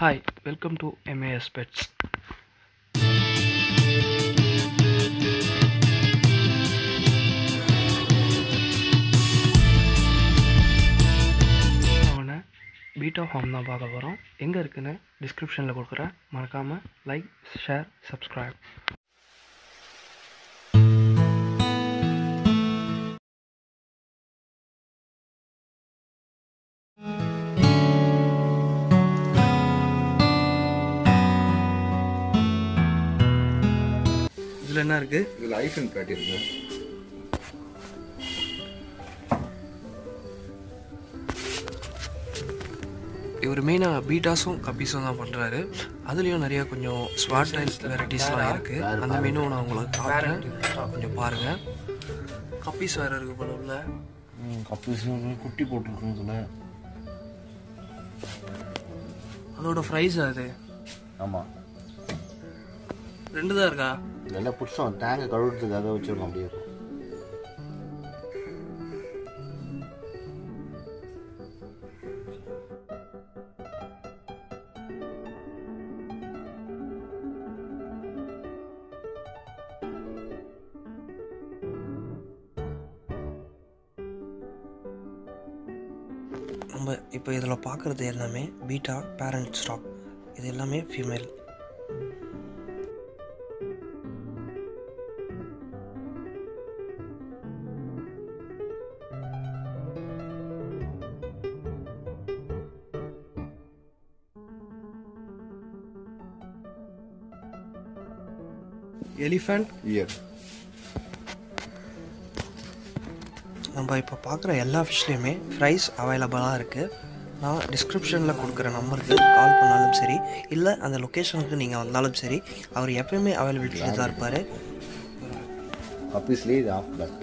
Hi, welcome to MAS Pets. அவனை betta farm தான் பார்க்க போகிறோம். எங்கே இருக்குன்னு டிஸ்கிரிப்ஷனில் கொடுக்குறேன். மறக்காமல் லைக், ஷேர், சப்ஸ்கிரைப். இதில் என்ன இருக்குது? இதில் ஐஃபன் காட்டியிருக்கு. இவர் மெயினாக பீட்டாஸும் கப்பீஸும் தான் பண்ணுறாரு. அதுலேயும் நிறையா கொஞ்சம் ஸ்வாட் டைல்ஸ் வெரைட்டிஸ்லாம் இருக்குது. அந்த மெனுவும் நான் உங்களுக்கு காட்டுறேன், கொஞ்சம் பாருங்கள். கப்பீஸ் வேறு இருக்குது போல உள்ள. கப்பீஸ் குட்டி போட்டிருக்கோம் இதில். அதோட ப்ரைஸ் அது? ஆமாம், 2 தான் இருக்கா? இதெல்லாம் புதுசாக டேங்கை கழுவுறதுக்காக வச்சுருக்கோம். அப்படியே இருக்கும். நம்ம இப்போ இதில் பார்க்குறது எல்லாமே பீட்டா பேரண்ட் ஸ்டாக். இது எல்லாமே ஃபீமேல். Elephant year. நம்ம இப்போ பார்க்குற எல்லா ஃபிஷ்லேயுமே ப்ரைஸ் அவைலபிளாக இருக்குது. நான் டிஸ்கிரிப்ஷனில் கொடுக்குற நம்பருக்கு கால் பண்ணாலும் சரி, இல்லை அந்த லொக்கேஷனுக்கு நீங்கள் வந்தாலும் சரி, அவர் எப்பயுமே அவைலபிலிட்டியில் தான் இருப்பார். கப்பீஸ்லேயே இது ஆஃப் பிளாக்.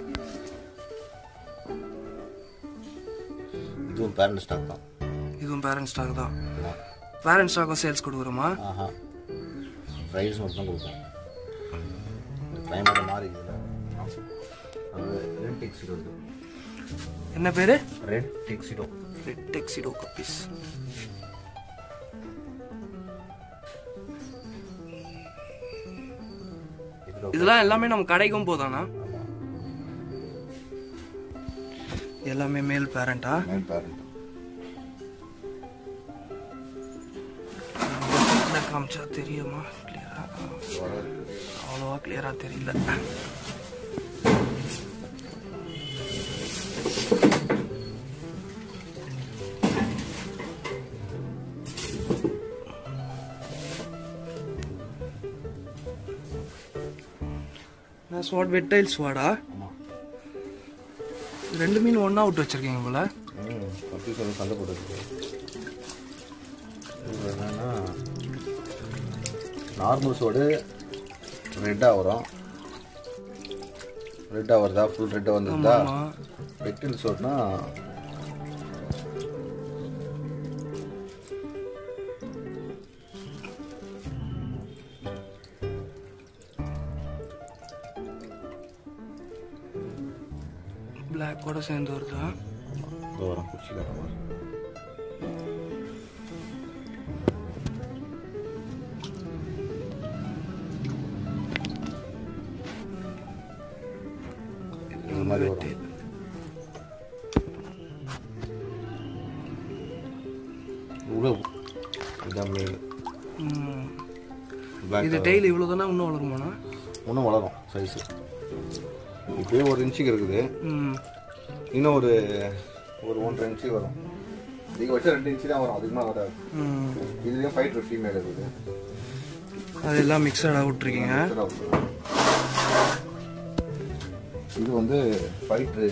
இதுவும் பேரண்ட் ஸ்டாக் தான். இதுவும் பேரண்ட் ஸ்டாக் தான். பேரண்ட் ஸ்டாக்கும் சேல்ஸ் கொடுக்குறோமா? ஆஹா, ப்ரைஸ் மட்டும் தான் கொடுப்போம். கிளைமேட் மாறி அது ரெட் டெக்ஸிடோ. என்ன பேர்? Red tuxedo. Red tuxedo guppies. இதெல்லாம் எல்லாமே நம்ம கடைக்கும் போதானா? எல்லாமே மேல் பேரண்டா? மேல் பேரண்ட். காமிச்சா தெரியுமா கிளியரா? அவ்வளோவா கிளியரா தெரியல. ஸ்வாட் வெட்டைல் ஸ்வாடா? ரெண்டு மீன் ஒன்றா விட்டு வச்சிருக்கீங்க போல. கப்பீஸ் வந்து சண்டை போட்டுருக்கு. என்னன்னா நார்மல் சோடு ரெட்டாக வரும். ரெட்டாக வருதா? ஃபுல் ரெட்டாக வந்துருந்தா. வெட்டில் சோடுனா பிளாக் கூட சேர்ந்து வருதா? வரும் குச்சியில். இது மாதிரி வரும். இது டெய்லி இவ்வளோ தானே? இன்னும் வளருமாண்ணா? இன்னும் வளரும் சைஸு. இப்போயே 1 இன்ச்சுக்கு இருக்குது. இன்னும் ஒரு 1.5 இன்ச்சு வரும். அதிகபட்சம் 2 இன்ச்சு தான் வரும், அதிகமாக வராது. இதுலேயும் ஃபைட்டர் ஃபீமேல் இருக்குது. அதெல்லாம் மிக்சடாக விட்ருக்கீங்க. இது வந்து ஃபைட்ரு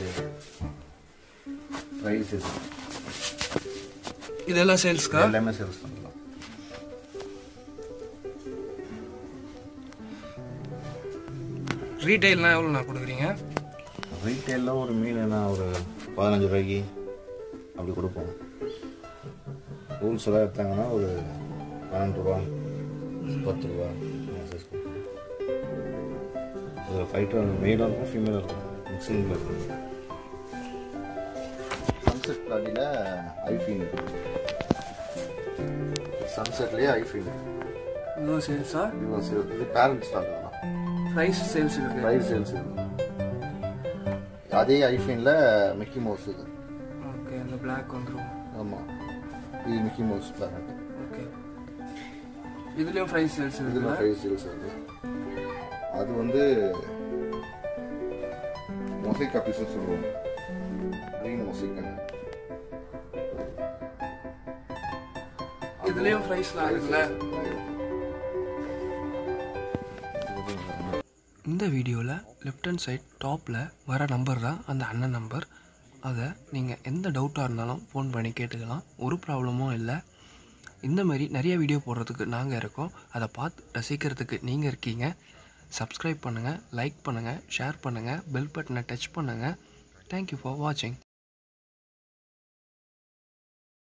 ப்ரைஸ். இதெல்லாம் சேல்ஸ்க்கா? எல்லாமே சேல்ஸ் பண்ணலாம். ரீட்டைல்னால் எவ்வளோண்ணா கொடுக்குறீங்க? ரீட்டைலில் ஒரு மீன்னா ஒரு 15 ரூபாய்க்கு அப்படி கொடுப்போம். ரூல்ஸ் எல்லாம் எடுத்தாங்கன்னா ஒரு 12 ரூபா, 10 ரூபா. ஒரு ஃபைட்டர் மேலாக இருக்கும், ஃபீமேலாக இருக்கும், மிக்சிங்கில் இருக்கும். சன்செட் பிளாட்டியில் ஐஃபீன் இருக்குது. சன்செட்லேயே ஐஃபீல்டு. இதுவும் சேல்ஸா? இதுவும் சேல்ஸ். இது பேரண்ட் ஸ்டாக் தான். ப்ரைஸ் சேல்ஸ் இருக்கு. ப்ரைஸ் சேல்ஸ் இருக்கு. அதே ஐஃபீனில் மிக்கி மவுஸ் இது. ஓகே, அந்த பிளாக் வந்துடும். ஆமாம், இது மிக்கி மவுஸ் பேரண்ட். ஓகே, இதுலேயும் ப்ரைஸ் சேல்ஸ் இருக்கு. இதுல ப்ரைஸ் சேல்ஸ் இருக்கு. அது வந்து மொசைக் காப்பீஸ்னு சொல்லுவோம். Green mosaic. இதுலேயும் ப்ரைஸ்லாம் இருக்குல்ல. இந்த வீடியோவில் லெஃப்ட் ஹேண்ட் சைட் டாப்பில் வர நம்பர் தான் அந்த அண்ணன் நம்பர். அதை நீங்கள் எந்த டவுட்டாக இருந்தாலும் ஃபோன் பண்ணி கேட்டுக்கலாம். ஒரு ப்ராப்ளமும் இல்லை. இந்த மாதிரி நிறைய வீடியோ போடுறதுக்கு நாங்கள் இருக்கோம். அதை பார்த்து ரசிக்கிறதுக்கு நீங்கள் இருக்கீங்க. சப்ஸ்கிரைப் பண்ணுங்கள், லைக் பண்ணுங்கள், ஷேர் பண்ணுங்கள், பெல் பட்டனை டச் பண்ணுங்கள். தேங்க்யூ ஃபார் வாட்சிங்.